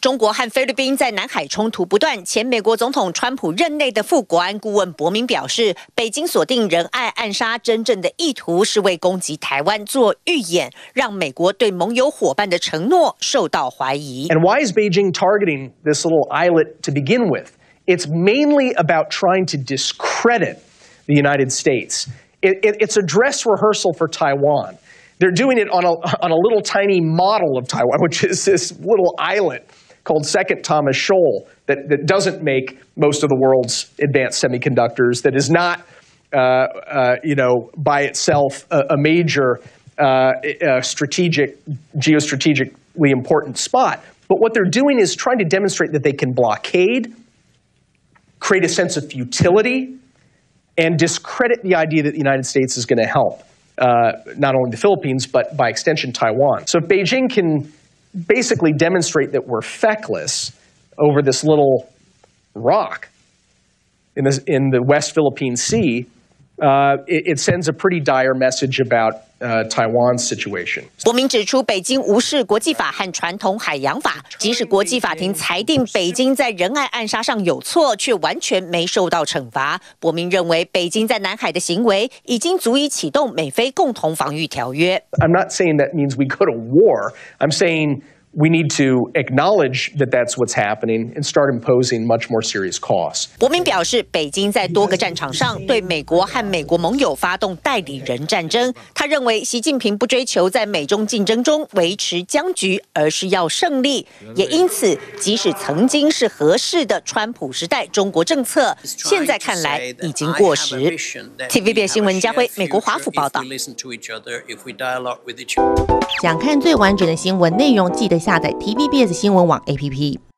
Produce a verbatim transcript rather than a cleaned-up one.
中国和菲律宾在南海冲突不断，前美国总统川普任内的副国安顾问伯明表示，北京锁定仁爱暗杀真正的意图是为攻击台湾做预演，让美国对盟友伙伴的承诺受到怀疑。 And why is Beijing targeting this little islet to begin with? It's mainly about trying to discredit the United States. It, it, it's a dress rehearsal for Taiwan. They're doing it on a, on a little tiny model of Taiwan, which is this little islet called Second Thomas Shoal that, that doesn't make most of the world's advanced semiconductors, that is not, uh, uh, you know, by itself a, a major uh, a strategic, geostrategically important spot. But what they're doing is trying to demonstrate that they can blockade, create a sense of futility, and discredit the idea that the United States is going to help uh, not only the Philippines, but by extension Taiwan. So if Beijing can basically demonstrate that we're feckless over this little rock in, this, in the West Philippine Sea, uh, it, it sends a pretty dire message about uh, Taiwan's situation. 伯明指出，北京无视国际法和传统海洋法，即使国际法庭裁定北京在仁爱暗杀上有错，却完全没受到惩罚。伯明认为，北京在南海的行为已经足以启动美菲共同防御条约。 I'm not saying that means we go to war. I'm saying we need to acknowledge that that's what's happening and start imposing much more serious costs. 伯明表示，北京在多个战场上对美国和美国盟友发动代理人战争。他认为，习近平不追求在美中竞争中维持僵局，而是要胜利。也因此，即使曾经是合适的川普时代中国政策，现在看来已经过时。T V B S 新闻家辉，美国华府报道。 想看最完整的新闻内容，记得下载 T V B S 新闻网 A P P。